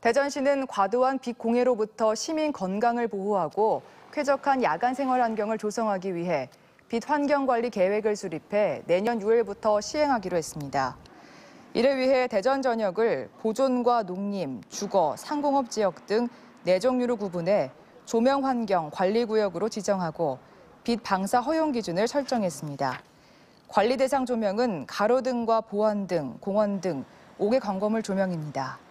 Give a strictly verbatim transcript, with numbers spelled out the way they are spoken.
대전시는 과도한 빛 공해로부터 시민 건강을 보호하고 쾌적한 야간 생활 환경을 조성하기 위해 빛 환경 관리 계획을 수립해 내년 유월부터 시행하기로 했습니다. 이를 위해 대전 전역을 보존과 농림, 주거, 상공업 지역 등 네 종류로 구분해 조명 환경 관리 구역으로 지정하고 빛 방사 허용 기준을 설정했습니다. 관리 대상 조명은 가로등과 보안등, 공원등, 오 개 광범위 조명입니다.